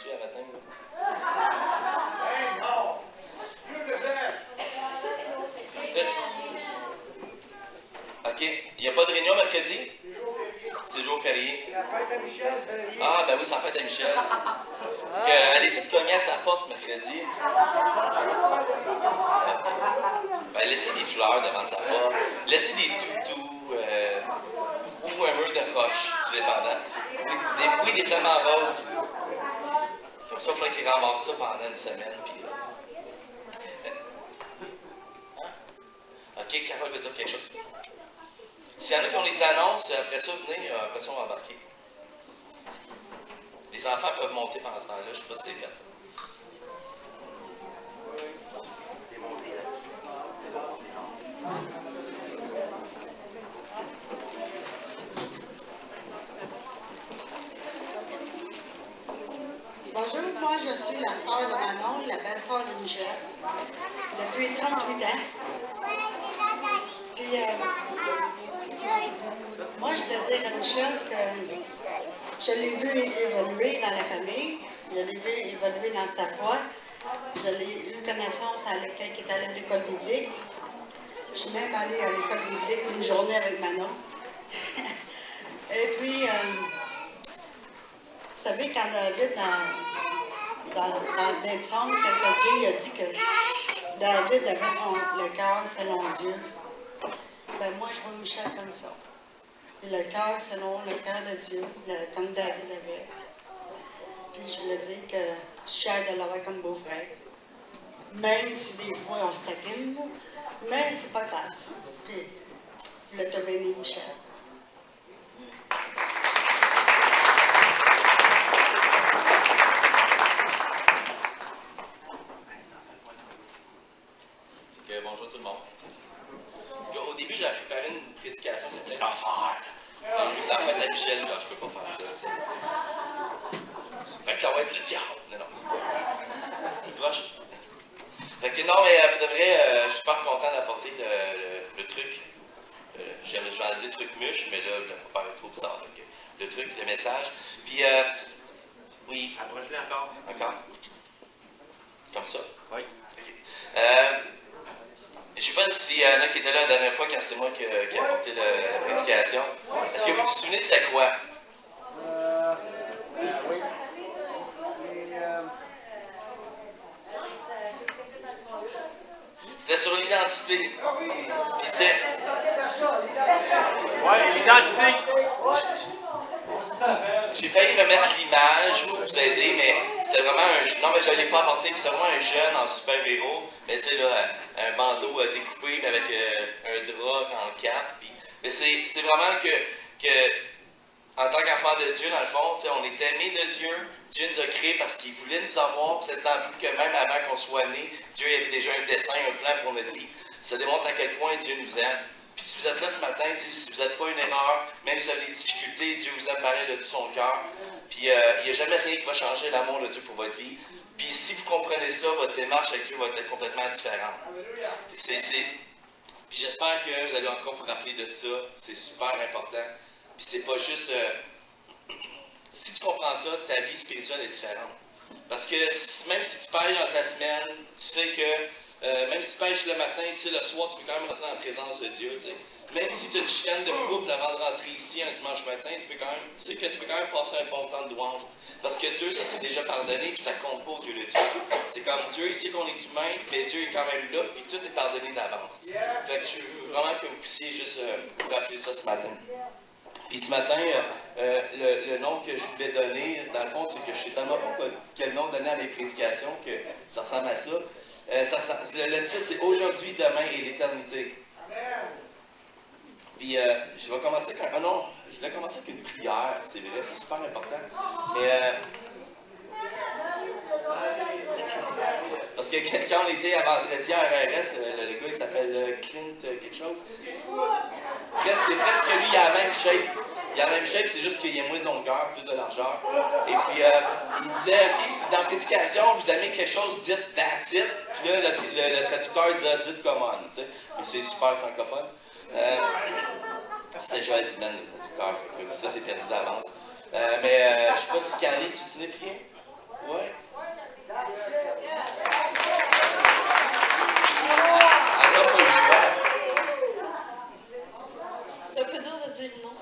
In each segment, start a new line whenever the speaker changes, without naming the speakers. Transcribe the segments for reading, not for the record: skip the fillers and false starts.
tu à matin? OK. Il n'y a pas de réunion mercredi? C'est jour férié. Ah, ben oui, c'est la fête à Michel. Elle est toute cognée à sa porte mercredi. Ben, laissez des fleurs devant sa porte. Laissez des toutous ou un mur de roche, tout dépendant. Oui, des flamants roses. Comme ça, il faudrait qu'il ramasse ça pendant une semaine. Puis, OK, Carole veut dire quelque chose. S'il y en a qui ont les annonces, après ça, venez, après ça, on va embarquer. Les enfants peuvent monter pendant ce temps-là, je ne sais pas si c'est fait.
Bonjour, moi je suis la sœur de Manon, la belle-sœur de Michel, depuis 38 ans. Puis, moi je voulais dire à Michel que je l'ai vu évoluer dans la famille, je l'ai vu évoluer dans sa foi, je l'ai eu connaissance à l'école qui est allé à l'école biblique. Je suis même allée à l'école biblique une journée avec Manon. Et puis, vous savez, quand David, dans des psaumes, que Dieu a dit que David avait le cœur selon Dieu, ben moi, je vois Michel comme ça. Et le cœur selon le cœur de Dieu, comme David avait. Puis je voulais dire que je suis fière de l'avoir comme beau-frère. Même si des fois on se taquine, mais c'est pas grave. Puis, je voulais te bénir, Michel.
Bonjour tout le monde. Au début, j'ai préparé une prédication qui s'appelait l'enfer. Ça a fait à Michel, genre, je peux pas faire ça, tu sais. Fait que là, on va être le diable. Non. Il proche. Fait que non, mais pour de vrai, je suis super content d'apporter le truc. Je vais en dire truc muche, mais là, je ne vais pas parler trop de ça. Le truc, le message. Puis, oui.
Approche-le encore.
Encore? Comme ça?
Oui.
OK. Je ne sais pas s'il y en a qui étaient là la dernière fois quand c'est moi qui ai apporté la prédication. Est-ce que vous vous souvenez c'était quoi?
Oui.
C'était sur l'identité. Puis c'était...
Oui, l'identité.
J'ai failli remettre l'image pour vous aider, mais c'était vraiment un... Non, mais je ne l'ai pas apporté, c'est vraiment un jeune en super-héros. Mais tu sais, là, un bandeau découpé, mais avec un drap en cap. Puis... Mais c'est vraiment que en tant qu'enfant de Dieu, dans le fond, on est aimé de Dieu. Dieu nous a créés parce qu'il voulait nous avoir. Puis cette envie que même avant qu'on soit né, Dieu avait déjà un dessein, un plan pour notre vie. Ça démontre à quel point Dieu nous aime. Puis si vous êtes là ce matin, si vous n'êtes pas une erreur, même si vous avez des difficultés, Dieu vous aime pareil de tout son cœur. Puis il n'y a jamais rien qui va changer l'amour de Dieu pour votre vie. Puis si vous comprenez ça, votre démarche avec Dieu va être complètement différente. Puis j'espère que vous allez encore vous rappeler de ça. C'est super important. Puis c'est pas juste... si tu comprends ça, ta vie spirituelle est différente. Parce que même si tu pêches dans ta semaine, tu sais que même si tu pêches le matin, tu sais, le soir, tu peux quand même rentrer dans la présence de Dieu. Tu sais. Même si tu as une chienne de couple avant de rentrer ici un dimanche matin, tu sais que tu peux quand même passer un bon temps de louange. Parce que Dieu, ça c'est déjà pardonné, puis ça compte pas au Dieu de Dieu. C'est comme Dieu, il sait qu'on est humain, mais Dieu est quand même là, puis tout est pardonné d'avance. Fait que je veux vraiment que vous puissiez juste vous rappeler ça ce matin. Puis ce matin, le nom que je voulais donner, dans le fond, c'est que je ne sais tellement pas quel nom donner à mes prédications, que ça ressemble à ça. Le titre, c'est Aujourd'hui, demain et l'éternité. Puis je vais commencer avec je voulais commencer avec une prière, c'est vrai, c'est super important. Mais parce que quand on était à vendredi à RRS, le gars il s'appelle Clint quelque chose. C'est presque lui, il a la même shape. Il a la même shape, c'est juste qu'il y a moins de longueur, plus de largeur. Et puis il disait, ok, si dans la prédication vous aimez quelque chose, dites that's it. Puis là, le traducteur disait dites come on. Tu sais. Mais c'est super francophone. C'était Joël Dumaine, le traducteur. Ça, c'est perdu d'avance. Mais je sais pas si Carly, tu n'es prié? Ouais. Elle n'a pas le choix.
C'est un peu dur de dire non.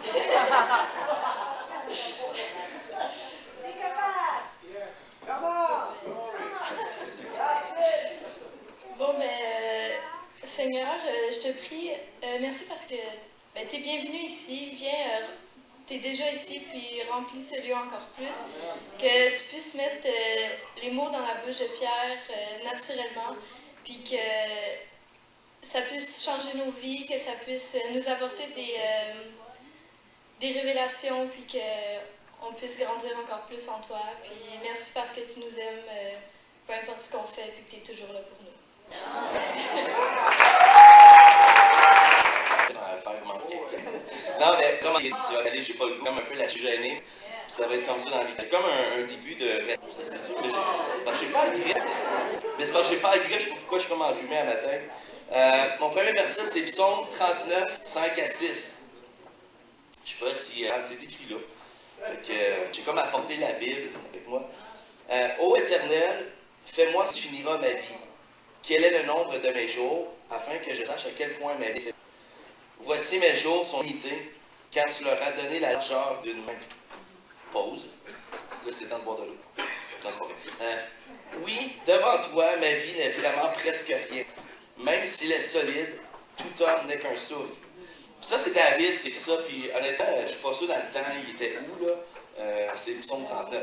Bon, Seigneur, je te prie, merci parce que tu es bienvenu ici. Viens, tu es déjà ici, puis remplis ce lieu encore plus. Que tu puisses mettre les mots dans la bouche de Pierre naturellement, puis que ça puisse changer nos vies, que ça puisse nous apporter des révélations, puis qu'on puisse grandir encore plus en toi. Puis merci parce que tu nous aimes, peu importe ce qu'on fait, puis que tu es toujours là pour nous.
Non, mais comment tu vas aller, j'ai pas le goût, comme un peu lâcher gêné. Ça va être comme ça dans l'idée. Comme un début de. C'est sûr, mais j'ai pas la grippe. Mais c'est parce que j'ai pas la grippe, je sais pas pourquoi je suis comme enrhumé à matin. Mon premier verset, c'est Psaume 39, 5 à 6. Je sais pas si c'est écrit là. Fait que j'ai comme apporté la Bible avec moi. Ô Éternel, fais-moi ce qui finira ma vie. Quel est le nombre de mes jours, afin que je sache à quel point ma vie fait. Voici mes jours sont limités, car tu leur as donné la largeur d'une main. Pause. Là, c'est temps de boire de l'eau. Non, c'est pas vrai. Oui, devant toi, ma vie n'est vraiment presque rien. Même s'il est solide, tout homme n'est qu'un souffle. Puis ça, c'est David qui écrit ça, puis honnêtement, je ne suis pas sûr dans le temps, il était où, là? C'est Psaume 39.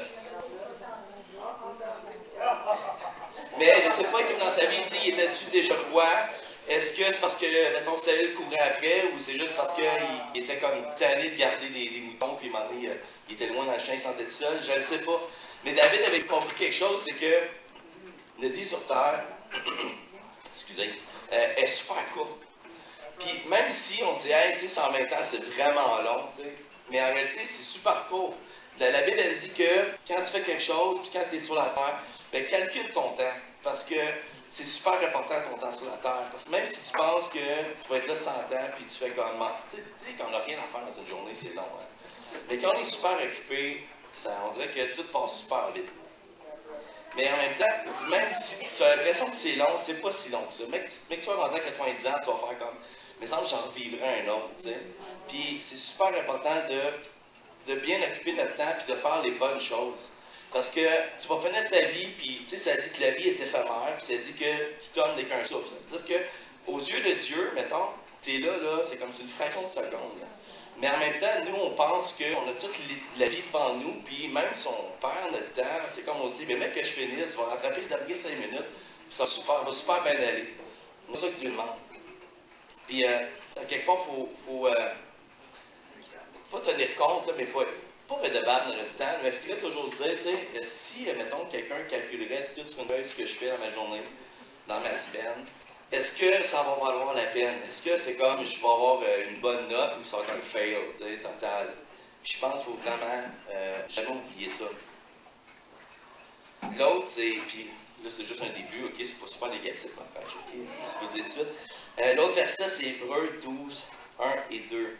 Mais je ne sais pas, comme dans sa vie, il était-tu déjà roi? Est-ce que c'est parce que, mettons, Saül courait après, ou c'est juste parce qu'il était comme tanné de garder des moutons, puis il était loin dans le champ, il sentait tout seul? Je ne sais pas. Mais David avait compris quelque chose, c'est que notre vie sur Terre, excusez, est super courte. Puis même si on se dit, hey, 120 ans, c'est vraiment long, mais en réalité, c'est super court. La Bible, elle dit que quand tu fais quelque chose, puis quand tu es sur la terre, ben, calcule ton temps. Parce que c'est super important ton temps sur la terre. Parce que même si tu penses que tu vas être là 100 ans, puis tu fais comme. Tu sais, quand on n'a rien à faire dans une journée, c'est long. Hein? Mais quand on est super occupé, on dirait que tout passe super vite. Mais en même temps, même si tu as l'impression que c'est long, c'est pas si long que ça. Mais que tu vas rendu à 90 ans, tu vas faire comme. Mais ça me semble que j'en vivrai un autre, tu sais. Puis c'est super important de bien occuper notre temps et de faire les bonnes choses. Parce que tu vas finir ta vie, puis tu sais, ça dit que la vie est éphémère, puis ça dit que tout homme n'est qu'un souffle. Ça veut dire qu'aux yeux de Dieu, mettons, tu es là, c'est comme une fraction de seconde. Là. Mais en même temps, nous, on pense qu'on a toute la vie devant nous, puis même si on perd notre temps, c'est comme on se dit, mais mec, que je finisse, je vais rattraper le dernier 5 minutes, puis ça va super bien aller. C'est ça que Dieu demande. Puis, quelque part, il faut pas tenir compte, là, mais il faut pas redevable dans le temps, mais il faudrait toujours se dire, tu sais, si, mettons, quelqu'un calculerait tout sur une feuille ce que je fais dans ma journée, dans ma semaine, est-ce que ça va valoir la peine? Est-ce que c'est comme je vais avoir une bonne note ou ça va être un fail, tu sais, total? Puis je pense qu'il faut vraiment jamais oublier ça. L'autre, c'est, puis là, c'est juste un début, ok, c'est pas super négatif, ma page, ok, je vous dis tout de suite. L'autre verset, c'est Hébreux 12, 1 et 2.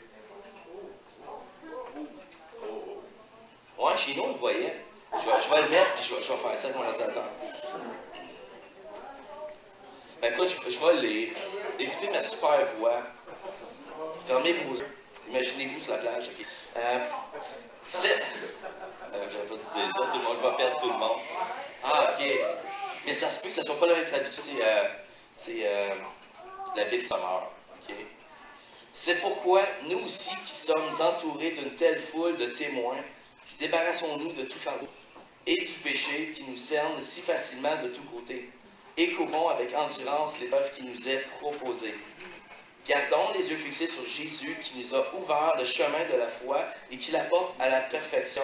Ouais, chez nous, on le voyait. Je vais le mettre, puis je vais faire ça avec mon ordinateur. Ben écoute, je vais le lire. Écoutez ma super voix. Fermez vos yeux. Imaginez-vous sur la plage, ok. J'avais pas dit ça, tout le monde va perdre tout le monde. Ah, ok. Mais ça se peut que ça soit pas la même traduction. C'est la Bible Sommeur. Ok. C'est pourquoi, nous aussi, qui sommes entourés d'une telle foule de témoins, débarrassons-nous de tout fardeau et du péché qui nous cerne si facilement de tous côtés, et courons avec endurance l'épreuve qui nous est proposée. Gardons les yeux fixés sur Jésus qui nous a ouvert le chemin de la foi et qui l'apporte à la perfection.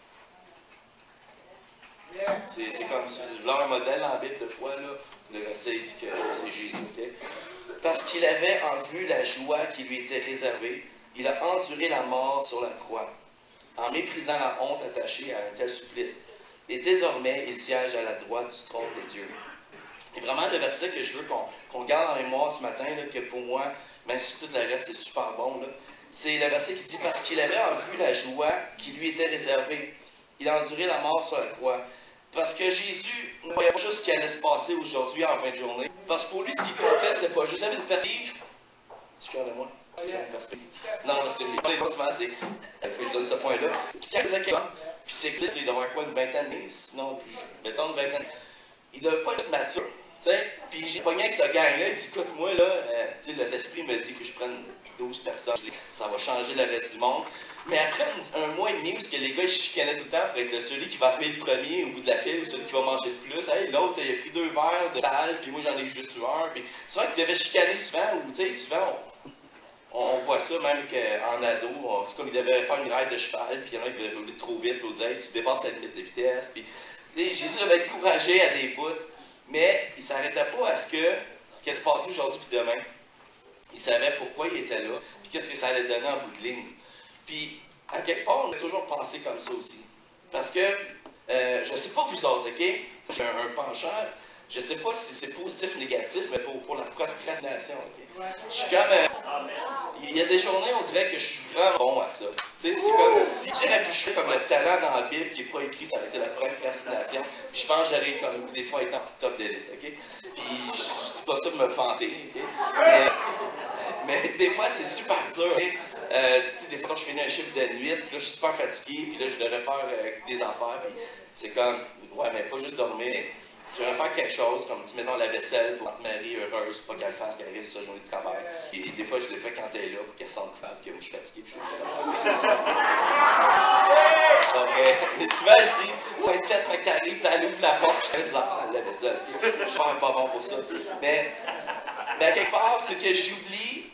C'est comme si je voulais un modèle en Bible de foi, là, le verset dit que c'est Jésus. Okay? Parce qu'il avait en vue la joie qui lui était réservée, il a enduré la mort sur la croix, en méprisant la honte attachée à un tel supplice. Et désormais, il siège à la droite du trône de Dieu. Et vraiment, le verset que je veux qu'on garde en mémoire ce matin, là, que pour moi, même si tout le reste est super bon, c'est le verset qui dit « Parce qu'il avait en vue la joie qui lui était réservée, il a enduré la mort sur la croix. Parce que Jésus ne voyait pas juste ce qui allait se passer aujourd'hui en fin de journée. Parce que pour lui, ce qui comptait, c'est pas juste une perspective. Tu es fier de moi? Non, c'est lui. Les autres, c'est. Il faut que je donne ce point-là. Puis quand il a puis c'est que là, il doit avoir quoi, une vingtaine d'années, sinon plus. Mettons une vingtaine. Il ne doit pas être mature. Tu sais, puis j'ai pogné avec ce gang-là, il dit écoute, moi, là, tu sais, l'esprit me dit il faut que je prenne 12 personnes, ça va changer le reste du monde. Mais après un mois et demi, où que les gars ils chicanaient tout le temps pour être celui qui va payer le premier au bout de la file ou celui qui va manger le plus, hey, l'autre, il a pris 2 verres de sale, puis moi j'en ai juste eu un. Puis souvent, tu devais chicaner souvent, ou tu sais, souvent, on voit ça même qu'en ado, c'est comme il devait faire une ride de cheval, puis il y en a qui devaient rouler trop vite, l'autre disait tu dépasses la limite de vitesse. Puis Jésus devait être encouragé à des bouts. Mais il ne s'arrêtait pas à ce qui se passait aujourd'hui puis demain. Il savait pourquoi il était là, puis qu'est-ce que ça allait donner en bout de ligne. Puis, à quelque part, on a toujours pensé comme ça aussi. Parce que, je ne sais pas vous autres, OK? J'ai un penchant, je ne sais pas si c'est positif ou négatif, mais pour la procrastination, OK? Je suis comme... il y a des journées, on dirait que je suis vraiment bon à ça. Tu sais, c'est comme si j'aurais pu jouer comme le talent dans la Bible qui n'est pas écrit, ça aurait été la procrastination. Puis je pense que j'aurais comme des fois été en top de liste, OK? Puis je dis pas ça pour me vanter, OK? Mais des fois, c'est super dur. Tu sais, des fois, quand je finis un chiffre de nuit, puis là, je suis super fatigué, puis là, je devrais faire des affaires, puis c'est comme, ouais, mais pas juste dormir, mais je devrais faire quelque chose, comme, mettons, la vaisselle pour que Marie heureuse, pas qu'elle fasse, qu'elle arrive de sa journée de travail. Et des fois, je le fais quand elle est là, pour qu'elle se sente coupable, que moi, je suis fatigué, puis je suis obligé de faire. C'est pas vrai. Mais souvent, je dis, ça va être fait, que t'arrives, puis elle ouvre la porte, puis je fais des affaires, la vaisselle, okay? Je suis pas bon pour ça. Mais à quelque part, c'est que j'oublie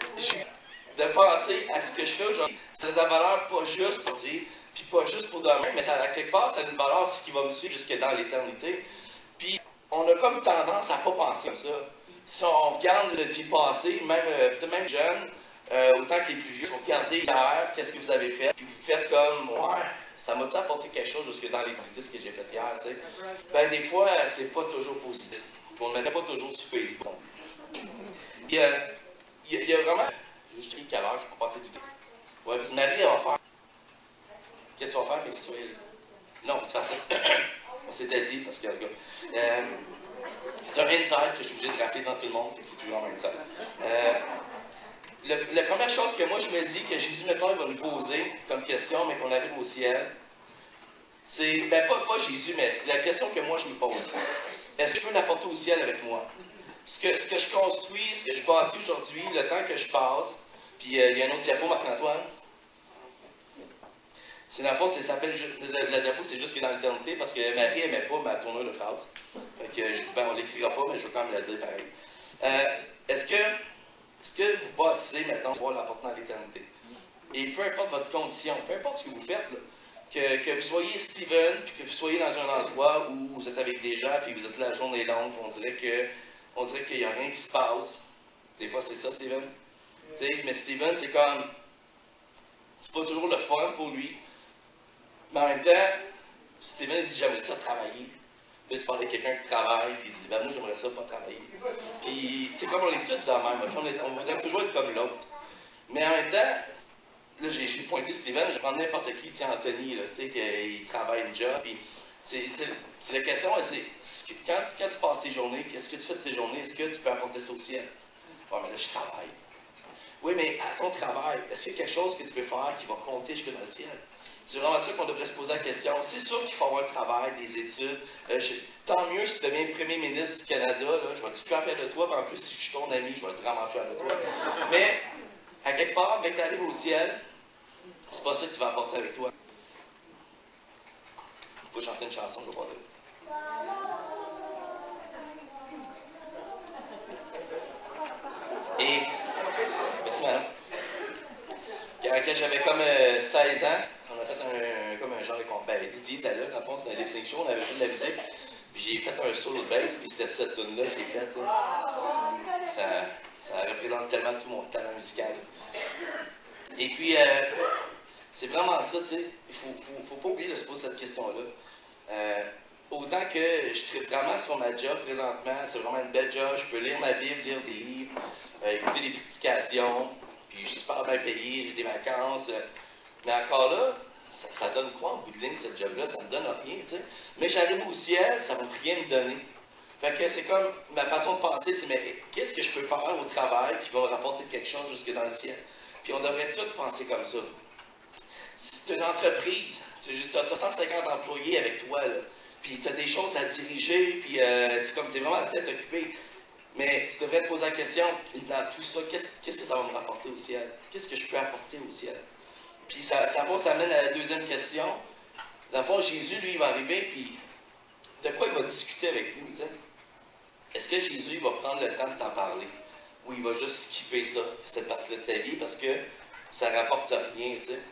de penser à ce que je fais aujourd'hui. Ça a de la valeur pas juste pour Dieu, puis pas juste pour demain, mais ça, à quelque part, ça a une valeur ce qui va me suivre jusque dans l'éternité. Puis, on a comme tendance à pas penser comme ça. Si on regarde notre vie passée, même, peut-être même jeune, autant que les plus vieux, vous regardez hier, qu'est-ce que vous avez fait, puis vous faites comme, ouais, ça m'a-tu apporté quelque chose jusque dans l'éternité, ce que j'ai fait hier, tu sais. Ben, des fois, c'est pas toujours positif. Puis on ne le mettait pas toujours sur Facebook. Puis, il y a vraiment... Je sais quelle heure, je peux passer du temps. Ouais, puis Marie, elle va faire. Qu'est-ce qu'on va faire, mais si tu veux. Non, tu fais ça. On s'était dit, parce que, c'est un insight que je suis obligé de rappeler dans tout le monde, c'est toujours un insight. La première chose que moi je me dis, que Jésus, maintenant, il va nous poser comme question, mais qu'on arrive au ciel, c'est, ben pas Jésus, mais la question que moi je me pose. Est-ce que je peux l'apporter au ciel avec moi? Ce que je construis, ce que je bâtis aujourd'hui, le temps que je passe, puis il y a un autre diapo, Marc-Antoine. C'est dans le fond, ça s'appelle, la diapo, c'est juste que dans l'éternité, parce que Marie n'aimait pas ma tournure de phrase. Fait que j'ai dit, ben on l'écrira pas, mais je veux quand même la dire pareil. Est-ce que vous bâtissez, mettons, pour l'apporter dans l'éternité? Et peu importe votre condition, peu importe ce que vous faites, là, que vous soyez Steven, puis que vous soyez dans un endroit où vous êtes avec des gens, puis vous êtes là, la journée longue, on dirait qu'il n'y a rien qui se passe. Des fois, c'est ça, Steven. T'sais, mais Steven, c'est comme... C'est pas toujours le fun pour lui. Mais en même temps, Steven dit, j'aimerais ça travailler. Là, tu parles de quelqu'un qui travaille, puis il dit, ben moi, j'aimerais ça pas travailler. Puis, c'est comme on est tous de même. On voudrait toujours être comme l'autre. Mais en même temps, là, j'ai pointé Steven, je prends n'importe qui, tiens, Anthony, là, tu sais, qu'il travaille une job, puis... C'est la question, c'est quand tu passes tes journées, qu'est-ce que tu fais de tes journées? Est-ce que tu peux apporter ça au ciel? Bon, mais là, je travaille. Oui, mais à ton travail, est-ce qu'il y a quelque chose que tu peux faire qui va compter jusque dans le ciel? C'est vraiment ça qu'on devrait se poser la question. C'est sûr qu'il faut avoir un travail, des études. Tant mieux si tu deviens premier ministre du Canada, là, je vais être super fier de toi, puis en plus, si je suis ton ami, je vais être vraiment fier de toi. Mais, à quelque part, dès que tu arrives au ciel, c'est pas ça que tu vas apporter avec toi. Je vais chanter une chanson, je vais pas dire. Et, merci madame. Quand j'avais comme 16 ans, on a fait comme un genre de combat. Ben, Didier était là, dans le fond, c'était un lip sync show, on avait joué de la musique. Puis j'ai fait un solo de bass, puis c'était cette tune-là, je l'ai faite, tu sais. Ça représente tellement tout mon talent musical. Et puis, c'est vraiment ça, tu sais. Il faut pas oublier de se poser cette question-là. Autant que je tripe vraiment sur ma job présentement, c'est vraiment une belle job, je peux lire ma Bible, lire des livres, écouter des prédications, puis je suis super bien payé, j'ai des vacances, mais encore là, ça donne quoi en bout de ligne, cette job-là? Ça me donne rien, tu sais. Mais j'arrive au ciel, ça ne va rien me donner. Fait que c'est comme, ma façon de penser, c'est, mais qu'est-ce que je peux faire au travail qui va rapporter quelque chose jusque dans le ciel? Puis on devrait tous penser comme ça. Si tu as une entreprise, tu as 150 employés avec toi, là, puis tu as des choses à diriger, puis c'est comme tu es vraiment la tête occupée. Mais tu devrais te poser la question, dans tout ça, qu'est-ce que ça va me rapporter au ciel? Qu'est-ce que je peux apporter au ciel? Puis ça amène à la deuxième question. Dans le fond, Jésus, lui, il va arriver, puis de quoi il va discuter avec nous, tu sais? Est-ce que Jésus il va prendre le temps de t'en parler? Ou il va juste skipper ça, cette partie-là de ta vie, parce que ça ne rapporte rien, tu sais?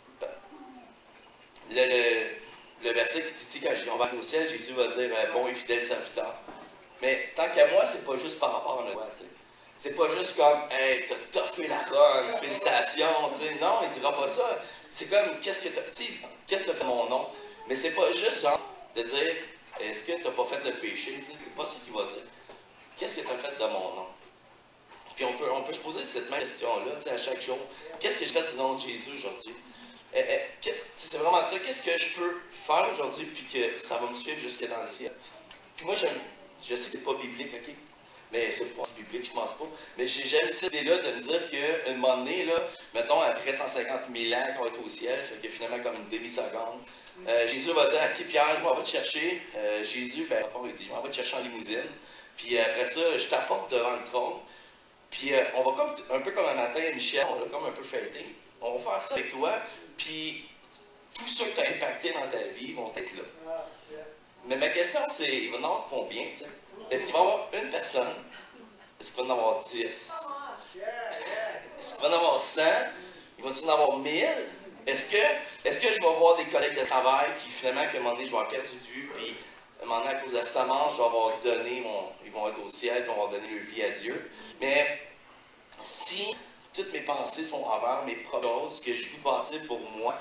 Le verset qui dit, quand on va aller au ciel, Jésus va dire, bon et fidèle serviteur. Mais tant qu'à moi, c'est pas juste par rapport à notre loi, tu sais. C'est pas juste comme, hey, t'as fait la run, félicitations, tu sais. Non, il dira pas ça. C'est comme, qu'est-ce que t'as fait mon nom? Mais c'est pas juste genre de dire, est-ce que t'as pas fait le péché? Tu sais, c'est pas ce qu'il va dire. Qu'est-ce que t'as fait de mon nom? Puis on peut se poser cette même question-là, tu sais, à chaque jour. Qu'est-ce que je fais du nom de Jésus aujourd'hui? C'est vraiment ça. Qu'est-ce que je peux faire aujourd'hui, puis que ça va me suivre jusque dans le ciel? Puis moi, je sais que c'est pas biblique, ok? Mais c'est pas biblique, je pense pas. Mais j'aime cette idée-là de me dire qu'à un moment donné, là, mettons, après 150 000 ans qu'on va être au ciel, fait que finalement comme une demi-seconde, Jésus va dire, ok Pierre, je m'en vais te chercher. Jésus, ben, il dit, je m'en vais te chercher en limousine. Puis après ça, je t'apporte devant le trône. Puis on va comme, un peu comme un matin, Michel, on va comme un peu fêter. On va faire ça avec toi, puis tous ceux que tu as impactés dans ta vie vont être là. Mais ma question, c'est, il va en avoir combien, tu sais? Est-ce qu'il va y avoir une personne? Est-ce qu'il va en avoir 10? Est-ce qu'il va en avoir 100? Il va-t-il en avoir 1000? Est-ce que je vais avoir des collègues de travail qui, finalement, qu'à un moment donné, je vais avoir perdu de vue, puis à un moment donné, à cause de la semence, je vais avoir donné ils vont être au ciel, puis on va donner leur vie à Dieu. Mais si toutes mes pensées sont envers mes propres choses, que je veux bâtir pour moi,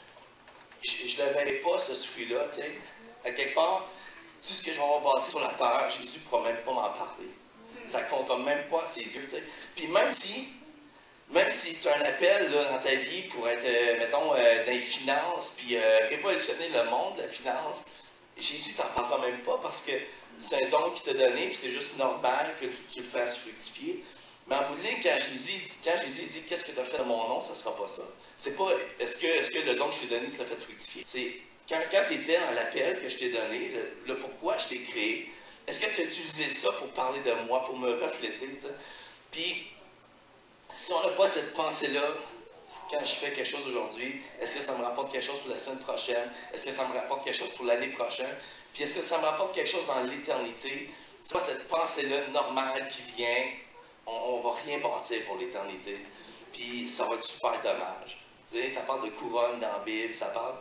je ne le verrai pas, ce fruit-là, tu sais. À quelque part, tout ce que je vais avoir bâti sur la terre, Jésus ne pourra même pas m'en parler. Ça ne comptera même pas à ses yeux, tu sais. Puis même si tu as un appel là, dans ta vie pour être, mettons, dans les finances, puis révolutionner le monde de la finance, Jésus t'en parlera même pas parce que c'est un don qu'il t'a donné, puis c'est juste normal que tu le fasses fructifier. Mais en bout de ligne, quand Jésus dit qu'est-ce que tu as fait de mon nom, ça ne sera pas ça. C'est pas est-ce que le don que je t'ai donné, ça fait fructifier. C'est quand tu étais dans l'appel que je t'ai donné, le pourquoi je t'ai créé, est-ce que tu as utilisé ça pour parler de moi, pour me refléter, tu sais? Puis, si on n'a pas cette pensée-là, quand je fais quelque chose aujourd'hui, est-ce que ça me rapporte quelque chose pour la semaine prochaine? Est-ce que ça me rapporte quelque chose pour l'année prochaine? Puis, est-ce que ça me rapporte quelque chose dans l'éternité? C'est pas cette pensée-là normale qui vient, on ne va rien bâtir pour l'éternité. Puis, ça va être super dommage. Tu sais, ça parle de couronne dans la Bible, ça parle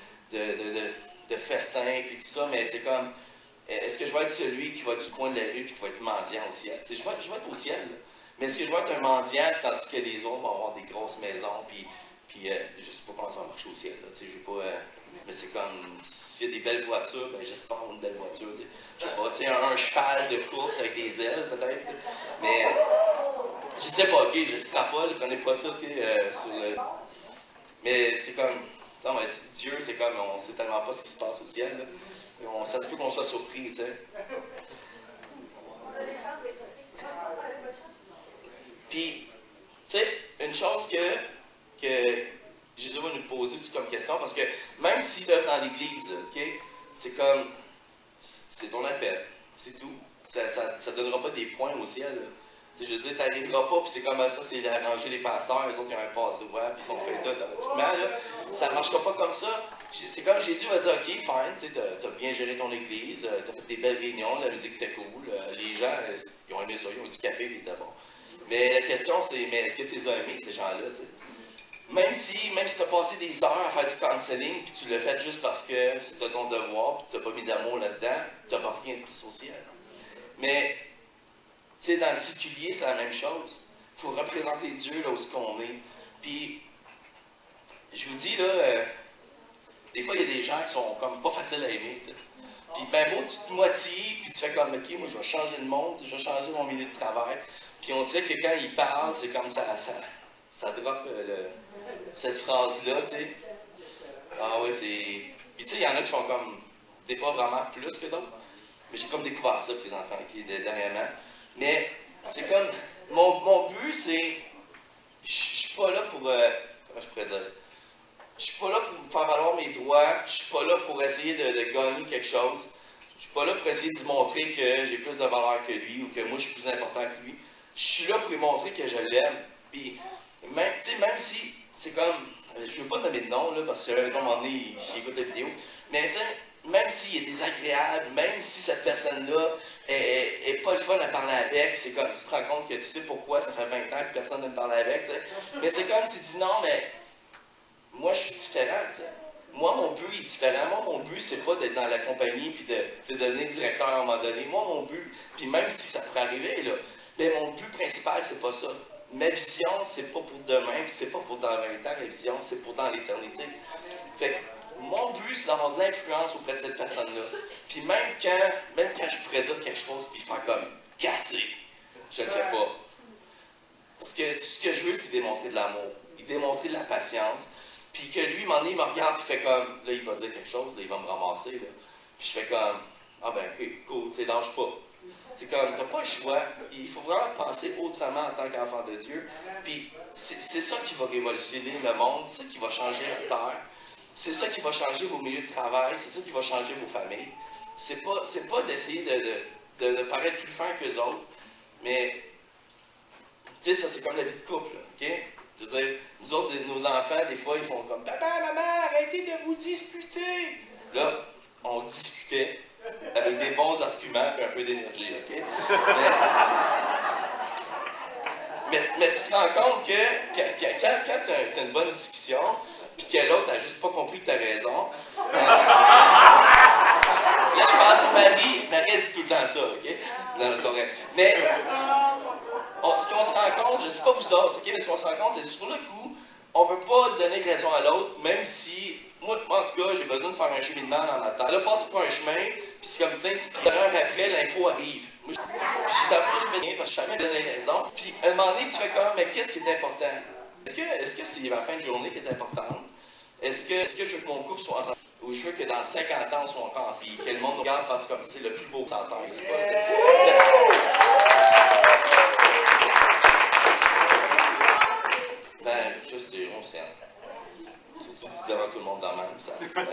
de festin, puis tout ça, mais c'est comme, est-ce que je vais être celui qui va être du coin de la rue, puis qui va être mendiant au ciel? Tu sais, je vais être au ciel, là. Mais est-ce que je vais être un mendiant, tandis que les autres vont avoir des grosses maisons, puis je ne sais pas comment ça va marcher au ciel, là. Tu sais, je vais pas, mais c'est comme, s'il y a des belles voitures, ben j'espère une belle voiture, tu sais. Je sais pas, tu sais, un cheval de course avec des ailes, peut-être, mais, je sais pas, ok, je extrapole, je connais pas ça, tu sais, sur le... Mais c'est comme, Dieu, c'est comme, on sait tellement pas ce qui se passe au ciel, là. Ça se peut qu'on soit surpris, tu sais. Puis, tu sais, une chose que Jésus va nous poser aussi comme question, parce que même si tu es dans l'Église, ok, c'est comme, c'est ton appel, c'est tout. Ça ne donnera pas des points au ciel, là. Je veux dire, tu n'arriveras pas, puis c'est comme ça, c'est arranger les pasteurs, les autres qui ont un passe-droit, puis ils sont faits là, automatiquement, là. Ça ne marchera pas comme ça. C'est comme Jésus va dire, ok, fine, tu as bien géré ton église, tu as fait des belles réunions, la musique était cool, les gens, ils ont aimé ça, ils ont eu du café, il était bon. Mais la question, c'est, mais est-ce que tu les as aimés, ces gens-là, tu sais? Même si tu as passé des heures à faire du counseling, puis tu l'as fait juste parce que c'était ton devoir, puis tu n'as pas mis d'amour là-dedans, tu n'auras rien de plus au ciel. Mais, tu sais, dans le séculier, c'est la même chose. Il faut représenter Dieu là où on est. Puis, je vous dis, là, des fois, il y a des gens qui sont comme pas faciles à aimer, tu sais. Puis, ben beau, tu te motives, puis tu fais comme, ok, moi, je vais changer le monde, je vais changer mon milieu de travail. Puis, on dirait que quand ils parlent, c'est comme ça drop cette phrase-là, tu sais. Ah ouais, c'est... Puis tu sais, il y en a qui sont comme, des fois vraiment plus que d'autres. Mais j'ai comme découvert ça pour les enfants dernièrement. Mais c'est comme, mon but c'est, je suis pas là pour, comment je pourrais dire? Je suis pas là pour faire valoir mes droits, je suis pas là pour essayer de gagner quelque chose. Je suis pas là pour essayer de lui montrer que j'ai plus de valeur que lui ou que moi je suis plus important que lui. Je suis là pour lui montrer que je l'aime. Puis, même si c'est comme, je veux pas nommer de nom là, parce que à un moment donné, il écoute la vidéo, mais tu sais, même s'il est désagréable, même si cette personne-là est pas le fun à parler avec, c'est comme, tu te rends compte que tu sais pourquoi ça fait 20 ans que personne ne me parle avec, tu sais. Mais c'est comme, tu dis non, mais moi je suis différent, tu sais. Moi, mon but est différent. Moi, mon but, c'est pas d'être dans la compagnie puis de devenir directeur à un moment donné. Moi, mon but, puis même si ça pourrait arriver, là, ben, mon but principal, c'est pas ça. Ma vision, c'est pas pour demain, puis c'est pas pour dans 20 ans, ma vision, c'est pour dans l'éternité. Fait que mon but, c'est d'avoir de l'influence auprès de cette personne-là. Puis même quand je pourrais dire quelque chose, puis faire comme casser, je le fais pas. Parce que ce que je veux, c'est démontrer de l'amour, démontrer de la patience. Puis que lui, il me regarde, il fait comme, là, il va dire quelque chose, là, il va me ramasser, là. Puis je fais comme, ah ben, ok, cool, tu sais, lâche pas. C'est comme, t'as pas le choix. Il faut vraiment penser autrement en tant qu'enfant de Dieu. Puis c'est ça qui va révolutionner le monde, c'est ça qui va changer la terre. C'est ça qui va changer vos milieux de travail, c'est ça qui va changer vos familles. C'est pas d'essayer de paraître plus fin qu'eux autres, mais, tu sais, ça c'est comme la vie de couple, là, ok? Je veux dire, nous autres, nos enfants, des fois, ils font comme « Papa, maman, arrêtez de vous disputer! » Là, on discutait avec des bons arguments et un peu d'énergie, OK? Mais tu te rends compte que quand tu as une bonne discussion, puis que l'autre n'a juste pas compris que tu as raison, là, je parle pour Marie dit tout le temps ça, OK? Non, c'est correct. Mais ce qu'on se rend compte, je ne sais pas vous autres, okay, mais ce qu'on se rend compte, c'est sur le coup, on ne veut pas donner raison à l'autre, même si, moi en tout cas, j'ai besoin de faire un cheminement dans ma tête. Là, passe par un chemin, puis c'est comme plein de petites heures après, l'info arrive. Moi, je me souviens parce que je savais donner raison. Puis, à un moment donné, tu fais comme, mais qu'est-ce qui est important? Est-ce que c'est la fin de journée qui est importante? Est-ce que je veux que mon couple soit en train, ou je veux que dans 50 ans, on soit encore ensemble, que le monde nous regarde parce que c'est le plus beau sans terre, c'est pas, ben, juste dire, on s'aime. Surtout dit devant tout le monde dans le même sens.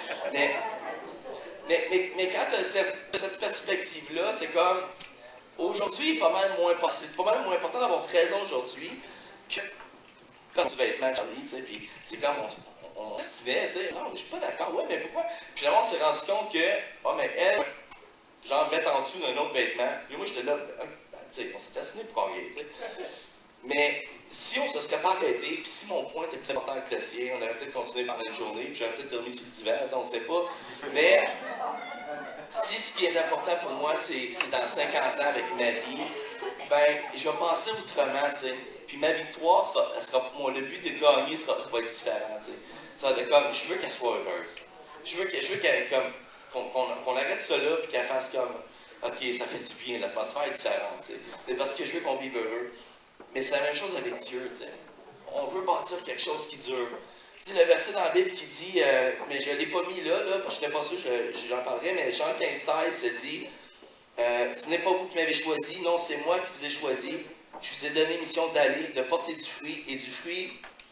Mais quand tu as cette perspective-là, c'est comme, aujourd'hui, c'est pas mal moins important d'avoir raison aujourd'hui que quand tu vas être mal, Charlie, tu sais, puis c'est comme, on estimait, tu sais, non, je suis pas d'accord, ouais, mais pourquoi? Puis finalement, on s'est rendu compte que, oh, mais elle, genre, mettre en dessous d'un autre vêtement, puis moi, j'étais là, ben, tu sais, on s'est assigné pour rien, tu sais. Mais si on se serait pas arrêté, puis si mon point était plus important que le sien, on aurait peut-être continué pendant une journée, puis j'aurais peut-être dormi sur le divan, on ne sait pas. Mais si ce qui est important pour moi, c'est dans 50 ans avec ma vie, ben, je vais penser autrement, tu sais. Puis ma victoire, le but de gagner va être différent, tu sais. Ça va être comme, je veux qu'elle soit heureuse. Je veux qu'elle qu'on arrête ça là, puis qu'elle fasse comme, ok, ça fait du bien, l'atmosphère est différente, tu sais. Mais parce que je veux qu'on vive heureux. Mais c'est la même chose avec Dieu, tu sais. On veut bâtir quelque chose qui dure. Tu sais, le verset dans la Bible qui dit, mais je ne l'ai pas mis là, parce que je n'étais pas sûr, j'en parlerai, mais Jean 15,16 se dit, ce n'est pas vous qui m'avez choisi, non, c'est moi qui vous ai choisi. Je vous ai donné mission d'aller, de porter du fruit, et du fruit.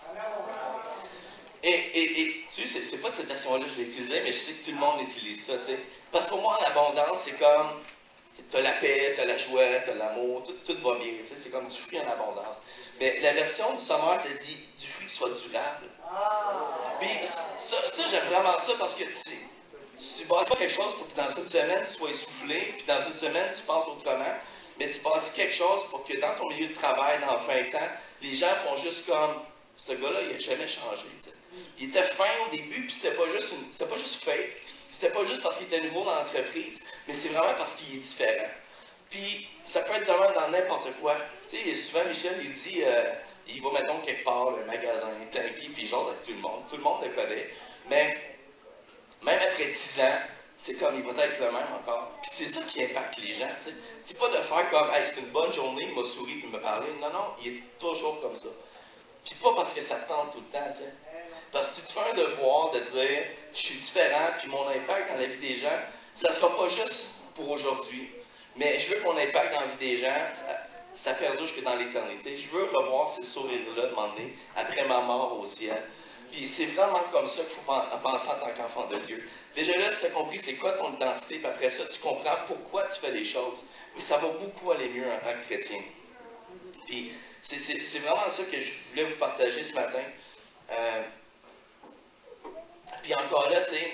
Et tu sais, c'est pas cette version-là que je l'ai utilisée, mais je sais que tout le monde utilise ça, tu sais. Parce que pour moi, l'abondance, c'est comme, tu as la paix, tu as la joie, tu as l'amour, tout va bien, tu sais, c'est comme du fruit en abondance. Mais la version du Sommeur, ça dit du fruit qui soit durable. Puis ça j'aime vraiment ça parce que tu bâtis pas quelque chose pour que dans une semaine, tu sois essoufflé, puis dans une semaine, tu penses autrement, mais tu bâtis quelque chose pour que dans ton milieu de travail, dans 20 ans, les gens font juste comme, ce gars-là, il n'a jamais changé, tu sais. Il était fin au début, puis c'était pas juste fake. C'était pas juste parce qu'il était nouveau dans l'entreprise, mais c'est vraiment parce qu'il est différent. Puis, ça peut être vraiment dans n'importe quoi. Tu sais, souvent, Michel, il dit, il va, mettons, quelque part, le magasin, Tanky, puis il jase avec tout le monde. Tout le monde le connaît. Mais, même après 10 ans, c'est comme, il va être le même encore. Puis c'est ça qui impacte les gens, tu sais. C'est pas de faire comme, hey, c'est une bonne journée, il m'a souri, puis il m'a parlé. Non, non, il est toujours comme ça. Puis pas parce que ça te tente tout le temps, tu sais. Parce que tu te fais un devoir de dire, je suis différent, puis mon impact dans la vie des gens, ça ne sera pas juste pour aujourd'hui. Mais je veux que mon impact dans la vie des gens, ça perdure jusque dans l'éternité. Je veux revoir ces sourires-là de m'emmener après ma mort au ciel. Puis c'est vraiment comme ça qu'il faut penser en tant qu'enfant de Dieu. Déjà là, si tu as compris c'est quoi ton identité, puis après ça, tu comprends pourquoi tu fais les choses. Et ça va beaucoup aller mieux en tant que chrétien. Puis c'est vraiment ça que je voulais vous partager ce matin. Puis encore là, tu sais,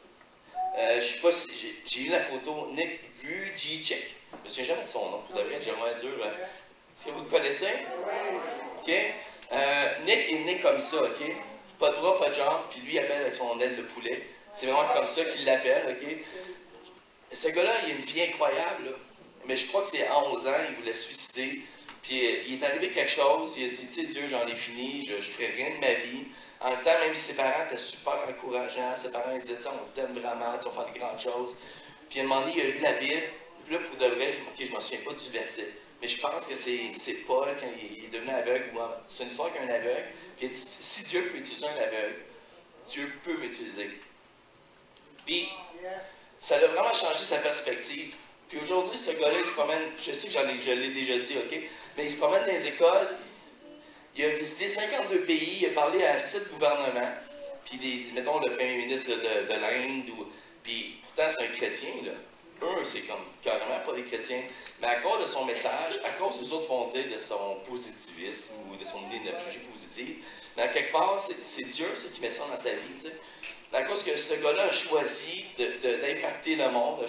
je sais pas si j'ai eu la photo Nick Vujicic. Je me souviens jamais de son nom, pour de vrai, j'aimerais dire. Est-ce que vous le connaissez? OK? Nick est né comme ça, OK? Pas de bras, pas de jambes, puis lui il appelle avec son aile de poulet. C'est vraiment comme ça qu'il l'appelle, OK? Ce gars-là, il a une vie incroyable, là. Mais je crois que c'est à 11 ans, il voulait se suicider. Puis il est arrivé quelque chose, il a dit, tu sais, Dieu, j'en ai fini, je ne ferai rien de ma vie. En même temps, même si ses parents étaient super encourageants, ses parents ils disaient, on t'aime vraiment, tu vas faire de grandes choses. Puis à un moment donné, il a lu la Bible, puis là, pour de vrai, je ne me souviens pas du verset. Mais je pense que c'est Paul, quand il est devenu aveugle, c'est une histoire qu'un aveugle. Puis il dit, si Dieu peut utiliser un aveugle, Dieu peut m'utiliser. Puis, ça a vraiment changé sa perspective. Puis aujourd'hui, ce gars-là, il se promène, je sais que je l'ai déjà dit, OK? Mais il se promène dans les écoles, il a visité 52 pays, il a parlé à 7 gouvernements, puis mettons le premier ministre de l'Inde, puis pourtant c'est un chrétien, là. Eux, c'est comme carrément pas des chrétiens. Mais à cause de son message, à cause des autres vont dire de son positivisme ou de son énergie positive, mais à quelque part, c'est Dieu qui met ça dans sa vie, tu sais. À cause que ce gars-là a choisi d'impacter le monde,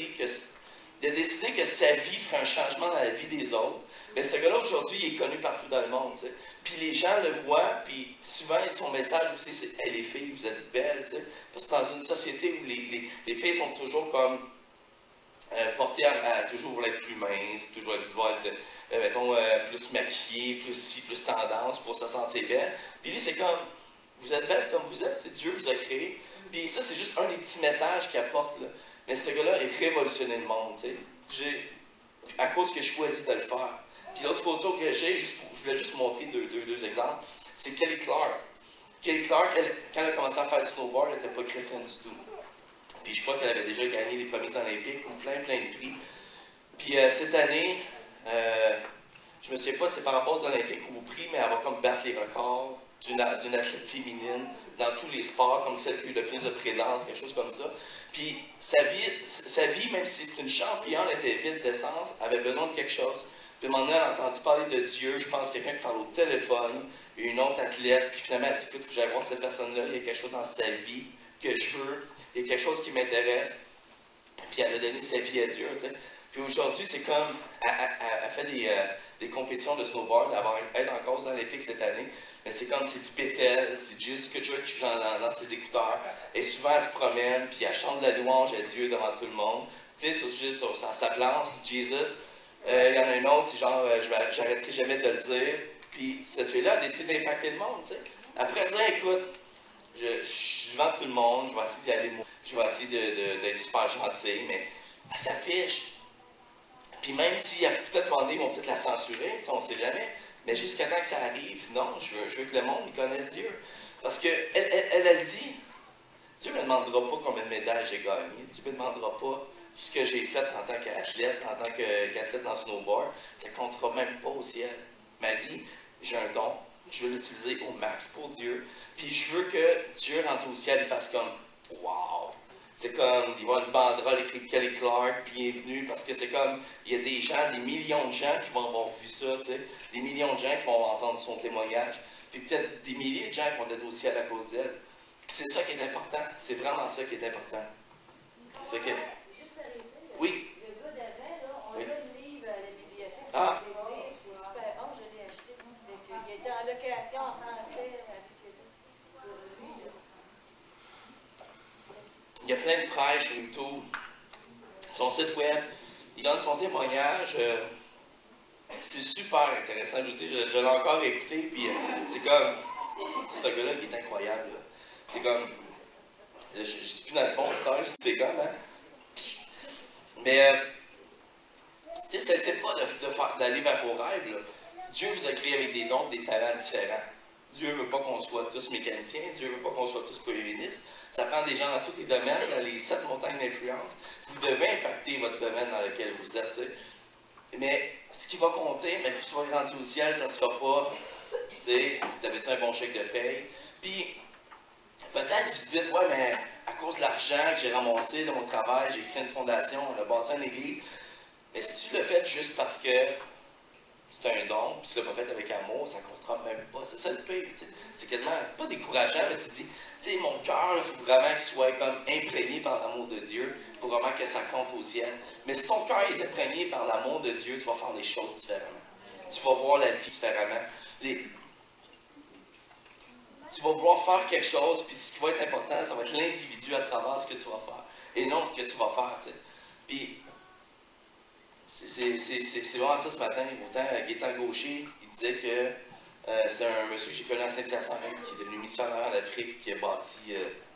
il a décidé que sa vie ferait un changement dans la vie des autres. Mais ce gars-là, aujourd'hui, il est connu partout dans le monde, tu sais. Puis les gens le voient, puis souvent, son message aussi, c'est hey, les filles, vous êtes belles, tu sais. Parce que dans une société où les filles sont toujours comme portées à toujours vouloir être plus minces, toujours vouloir être, mettons, plus maquillées, plus ci, plus tendance pour se sentir belle. Puis lui, c'est comme, vous êtes belle comme vous êtes, c'est Dieu vous a créé. Puis ça, c'est juste un des petits messages qu'il apporte, là. Mais ce gars-là a révolutionné le monde, tu sais. À cause que je choisis de le faire. Puis l'autre photo que j'ai, je voulais juste vous montrer deux exemples, c'est Kelly Clark. Kelly Clark, quand elle a commencé à faire du snowboard, elle n'était pas chrétienne du tout. Puis je crois qu'elle avait déjà gagné les premiers Olympiques ou plein de prix. Puis cette année, je ne me souviens pas si c'est par rapport aux Olympiques ou aux prix, mais elle va comme battre les records d'une athlète féminine dans tous les sports, comme celle qui a eu le plus de présence, quelque chose comme ça. Puis sa vie, même si c'est une championne, elle était vide d'essence, avait besoin de quelque chose. Puis à un moment donné, elle a entendu parler de Dieu, je pense quelqu'un qui parle au téléphone, une autre athlète, puis finalement elle dit, écoute, j'allais voir cette personne-là, il y a quelque chose dans sa vie que je veux, il y a quelque chose qui m'intéresse. Puis elle a donné sa vie à Dieu, tu sais. Puis aujourd'hui, c'est comme, elle fait des compétitions de snowboard, elle va être en cause olympique cette année, mais c'est comme, c'est du pétel, c'est juste que Dieu qui joue dans ses écouteurs, et souvent elle se promène, puis elle chante de la louange à Dieu devant tout le monde, tu sais, sur sa planche, Jesus. Il y en a un autre, c'est genre, j'arrêterai jamais de le dire, puis cette fille-là a décidé d'impacter le monde, tu sais. Après dire, écoute, je vends tout le monde, je vais essayer d'y aller, je vais essayer d'être super gentil, mais elle s'affiche. Puis même si peut-être un moment donné, ils vont peut-être la censurer, on ne sait jamais. Mais jusqu'à temps que ça arrive, non, je veux que le monde il connaisse Dieu. Parce qu'elle dit, Dieu ne me demandera pas combien de médailles j'ai gagné. Dieu ne me demandera pas tout ce que j'ai fait en tant qu'athlète, en tant qu'athlète dans le snowboard. Ça ne comptera même pas au ciel. Elle m'a dit, j'ai un don, je veux l'utiliser au max pour Dieu. Puis je veux que Dieu rentre au ciel et fasse comme, wow! C'est comme, il va y avoir une banderole écrite Kelly Clark, bienvenue, parce que c'est comme, il y a des gens, des millions de gens qui vont avoir vu ça, tu sais, des millions de gens qui vont entendre son témoignage, puis peut-être des milliers de gens qui vont être au ciel à cause d'elle. Puis c'est ça qui est important, c'est vraiment ça qui est important. Fait que, oui.
Le gars d'avant, là, on a le livre à la bibliothèque,
Ah.
c'est super bon, je l'ai acheté. Il était en location en français.
Il y a plein de prêches sur YouTube, son site web, il donne son témoignage. C'est super intéressant, je vous dis, je l'ai encore écouté, puis c'est comme, ce gars-là qui est incroyable. Là. C'est comme, je ne suis plus dans le fond, ça, c'est comme, hein. Mais, tu sais, c'est pas d'aller vers vos rêves, là. Dieu vous a créé avec des dons, des talents différents. Dieu ne veut pas qu'on soit tous mécaniciens, Dieu ne veut pas qu'on soit tous féministes. Ça prend des gens dans tous les domaines, dans les 7 montagnes d'influence. Vous devez impacter votre domaine dans lequel vous êtes. T'sais. Mais ce qui va compter, mais que tu sois rendu au ciel, ça ne sera pas, tu sais, t'avais-tu un bon chèque de paye? Puis, peut-être que vous dites, ouais, mais à cause de l'argent que j'ai ramassé de mon travail, j'ai créé une fondation, on a bâti une église. Mais si tu le fais juste parce que c'est un don, puis tu ne l'as pas fait avec amour, ça ne comptera même pas. C'est ça le pire. C'est quasiment pas décourageant, mais tu te dis, tu sais, mon cœur, il faut vraiment qu'il soit comme imprégné par l'amour de Dieu pour vraiment que ça compte au ciel. Mais si ton cœur est imprégné par l'amour de Dieu, tu vas faire des choses différemment. Tu vas voir la vie différemment. Tu vas vouloir faire quelque chose, puis ce qui va être important, ça va être l'individu à travers ce que tu vas faire, et non ce que tu vas faire, tu sais. Puis, c'est vraiment ça ce matin. Pourtant, Gaétan Gaucher, il disait que c'est un monsieur que j'ai connu en Saint-Hyacinthe, qui est devenu missionnaire en Afrique, qui a bâti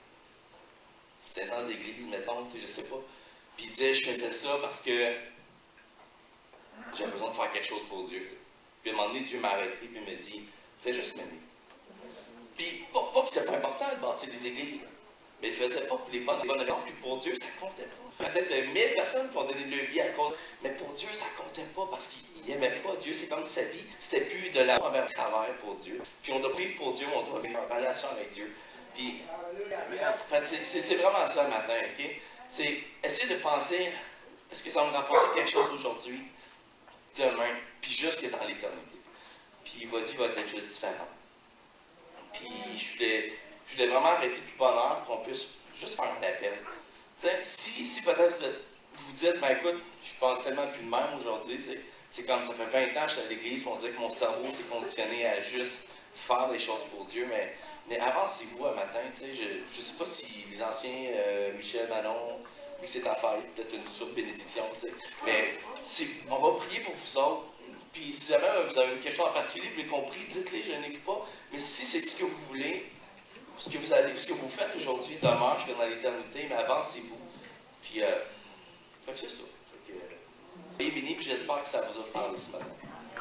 500 églises, mettons, tu sais, je sais pas. Puis il disait, je faisais ça parce que j'ai besoin de faire quelque chose pour Dieu. T'sais. Puis à un moment donné, Dieu m'a arrêté, puis il m'a dit, fais juste m'aimer. Puis, pas que c'est pas important de bâtir des églises, mais il ne faisait pas pour les bonnes raisons, puis pour Dieu, ça comptait pas. Peut-être 1000 personnes qui ont donné leur vie à cause, mais pour Dieu, ça comptait pas parce qu'il n'aimait pas Dieu. C'est comme si sa vie, c'était plus de l'amour vers le travail pour Dieu. Puis on doit vivre pour Dieu, on doit vivre en relation avec Dieu. Puis, c'est vraiment ça le matin, ok? C'est essayer de penser, est-ce que ça va me rapporter quelque chose aujourd'hui, demain, puis jusque dans l'éternité. Puis votre vie va être juste différente. Puis je voulais vraiment arrêter plus bonheur pour qu'on puisse juste faire un appel. T'sais, si peut-être vous dites, ben écoute, je pense tellement plus de même aujourd'hui, c'est comme ça fait 20 ans que je suis à l'église, on dirait que mon cerveau s'est conditionné à juste faire des choses pour Dieu, mais avancez-vous un matin, je ne sais pas si les anciens, Michel, Manon, vu que c'est ta fête, peut-être une surbénédiction, mais on va prier pour vous autres. Puis si jamais vous avez quelque chose en particulier, vous l'avez compris, dites-les, je n'ai pas. Mais si c'est ce que vous voulez, ce que vous faites aujourd'hui demeure jusqu'à dans l'éternité, mais avancez-vous. Puis, fait que c'est ça. Soyez bénis, puis j'espère que ça vous a parlé ce matin.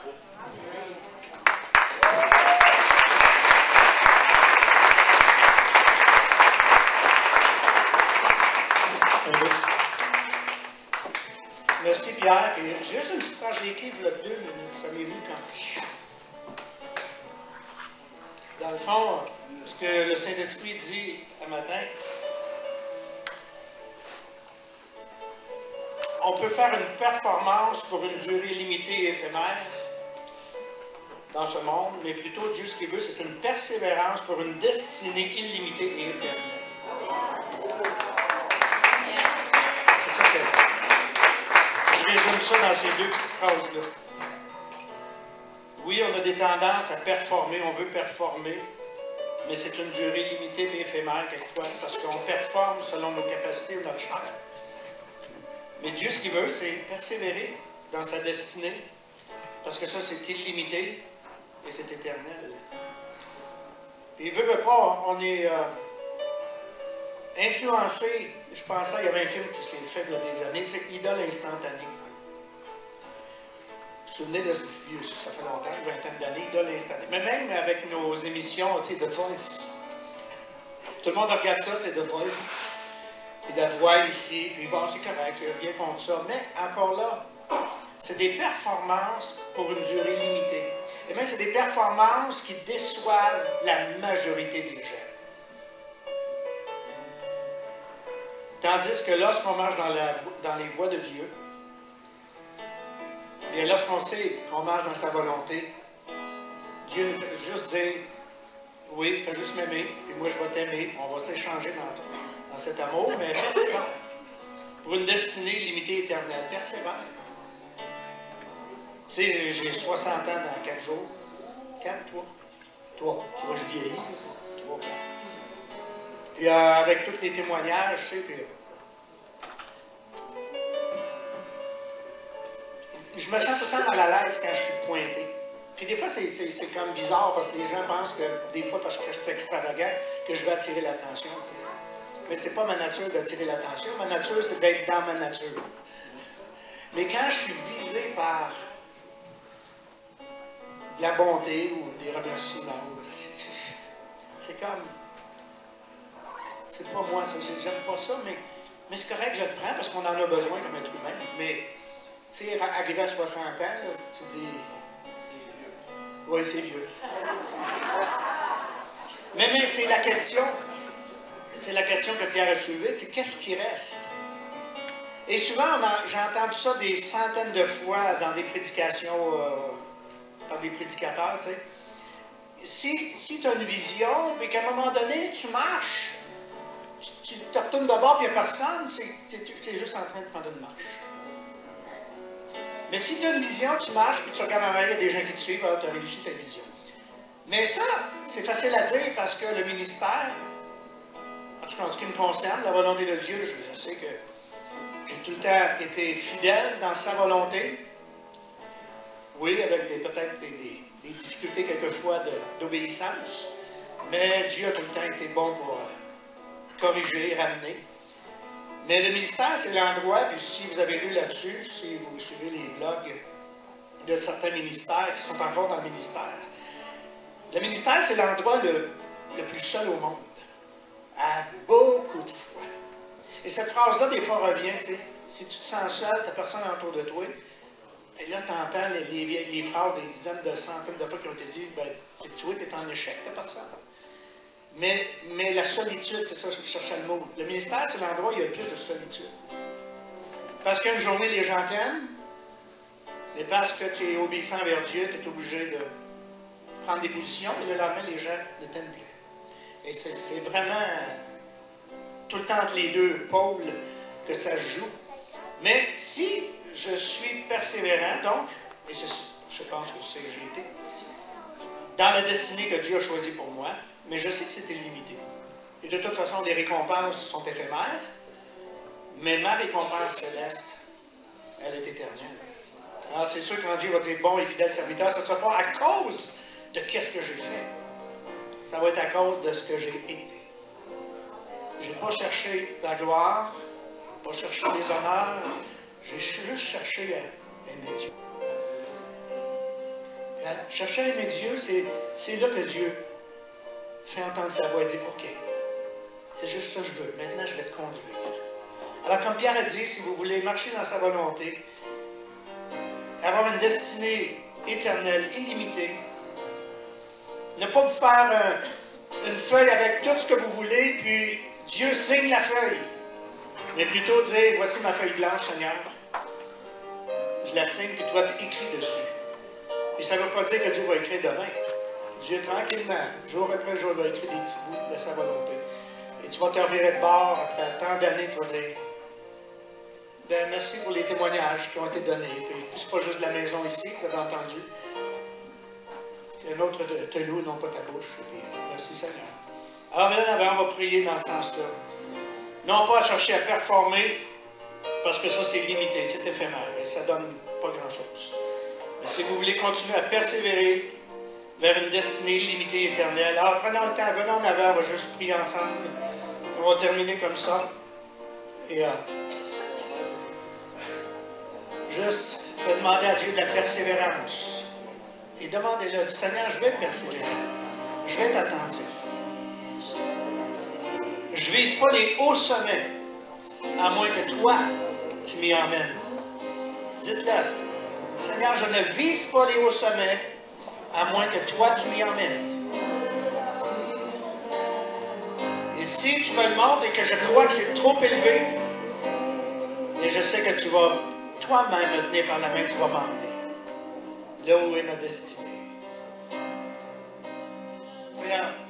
Merci Pierre. Et j'ai juste une petite page d'écrit de 2 minutes. Ça m'est venu quand. Dans le fond, ce que le Saint-Esprit dit ce matin, on peut faire une performance pour une durée limitée et éphémère dans ce monde, mais plutôt Dieu ce qu'il veut, c'est une persévérance pour une destinée illimitée et éternelle. C'est ça que je résume ça dans ces 2 petites phrases-là. Oui, on a des tendances à performer, on veut performer, mais c'est une durée limitée et éphémère quelquefois, parce qu'on performe selon nos capacités ou notre chair. Mais Dieu, ce qu'il veut, c'est persévérer dans sa destinée, parce que ça, c'est illimité et c'est éternel. Puis, veut pas, on est influencé. Je pensais, il y avait un film qui s'est fait il y a des années, tu sais, Idole instantanée. Vous vous souvenez de ce vieux, ça fait longtemps, une vingtaine d'années, Idole instantanée. Mais même avec nos émissions, tu sais, The Voice. Tout le monde regarde ça, tu sais, The Voice. Puis la voix ici, puis bon, c'est correct, j'ai rien contre ça. Mais encore là, c'est des performances pour une durée limitée. Et même, c'est des performances qui déçoivent la majorité des gens. Tandis que lorsqu'on marche dans les voies de Dieu, et lorsqu'on sait qu'on marche dans sa volonté, Dieu nous fait juste dire, oui, fais juste m'aimer, puis moi je vais t'aimer, on va s'échanger dans cet amour, mais persévère. Pour une destinée limitée éternelle, persévère. Tu sais, j'ai 60 ans dans 4 jours. 4, toi? Toi, tu vois, je vieillis. 3, 4. Puis avec tous les témoignages, tu sais, puis... Je me sens tout le temps mal à l'aise quand je suis pointé. Puis des fois, c'est comme bizarre parce que les gens pensent que, des fois, parce que je suis extravagant, que je vais attirer l'attention. Tu sais. Mais c'est pas ma nature d'attirer l'attention. Ma nature, c'est d'être dans ma nature. Mais quand je suis visé par la bonté ou des remerciements. C'est comme... C'est pas moi, ça. J'aime pas ça, mais c'est correct, je le prends parce qu'on en a besoin comme être humain. Mais, tu sais, arrivé à 60 ans, là, tu dis... Oui, c'est vieux. Mais c'est la question. C'est la question que Pierre a soulevée. Tu sais, qu'est-ce qui reste? Et souvent, j'ai entendu ça des centaines de fois dans des prédications, par des prédicateurs, tu sais. Si tu as une vision, et qu'à un moment donné, tu marches, tu te retournes de bord et il n'y a personne, tu es juste en train de prendre une marche. Mais si tu as une vision, tu marches, puis tu regardes en arrière, il y a des gens qui te suivent, tu as réussi ta vision. Mais ça, c'est facile à dire parce que le ministère, en tout cas en ce qui me concerne, la volonté de Dieu, je sais que j'ai tout le temps été fidèle dans sa volonté. Oui, avec peut-être des difficultés quelquefois d'obéissance, mais Dieu a tout le temps été bon pour corriger, ramener. Mais le ministère, c'est l'endroit, puis si vous avez lu là-dessus, si vous suivez les blogs de certains ministères qui sont encore dans le ministère, c'est l'endroit le plus seul au monde, à beaucoup de fois. Et cette phrase-là, des fois, revient, tu sais, si tu te sens seul, tu n'as personne autour de toi, et là, tu entends les phrases des dizaines de centaines de fois qui ont été dites, ben, tu vois, tu es en échec, tu n'as personne. Mais la solitude, c'est ça, je cherchais le mot. Le ministère, c'est l'endroit où il y a le plus de solitude. Parce qu'une journée, les gens t'aiment, mais parce que tu es obéissant vers Dieu, tu es obligé de prendre des positions, et le lendemain, les gens ne t'aiment plus. Et c'est vraiment tout le temps entre les deux pôles que ça se joue. Mais si je suis persévérant, donc, et je pense que c'est que j'ai été, dans la destinée que Dieu a choisie pour moi, mais je sais que c'était limité. Et de toute façon, les récompenses sont éphémères, mais ma récompense céleste, elle est éternelle. Alors, c'est sûr que quand Dieu va dire bon et fidèle serviteur, ce ne sera pas à cause de qu'est-ce que j'ai fait. Ça va être à cause de ce que j'ai été. Je n'ai pas cherché la gloire, pas cherché les honneurs, j'ai juste cherché à aimer Dieu. Chercher à aimer Dieu, c'est là que Dieu fait entendre sa voix et dit OK, c'est juste ça que je veux. Maintenant, je vais te conduire. Alors, comme Pierre a dit, si vous voulez marcher dans sa volonté, avoir une destinée éternelle, illimitée, ne pas vous faire une feuille avec tout ce que vous voulez, puis Dieu signe la feuille. Mais plutôt dire, voici ma feuille blanche, Seigneur. Je la signe, puis toi, tu écris dessus. Puis ça ne veut pas dire que Dieu va écrire demain. Dieu, tranquillement, jour après jour, va écrire des petits bouts de sa volonté. Et tu vas te revirer de bord, après tant d'années, tu vas dire, ben, merci pour les témoignages qui ont été donnés. Puis c'est pas juste de la maison ici que vous avez entendu. Qu'un autre te loue, non pas ta bouche. Puis, merci Seigneur. Alors maintenant, on va prier dans ce sens-là. Non pas à chercher à performer, parce que ça c'est limité, c'est éphémère, et ça donne pas grand-chose. Mais si vous voulez continuer à persévérer vers une destinée illimitée éternelle, alors prenons le temps, venons en avant, on va juste prier ensemble. On va terminer comme ça. Et juste demander à Dieu de la persévérance. Et demandez-le, Seigneur, je vais persévérer. Je vais être attentif. Je ne vise pas les hauts sommets, à moins que toi, tu m'y emmènes. Dites-le, Seigneur, je ne vise pas les hauts sommets, à moins que toi, tu m'y emmènes. Et si tu me le montres et que je crois que c'est trop élevé, et je sais que tu vas toi-même me tenir par la main, tu vas m'emmener là où est ma destinée. Seigneur,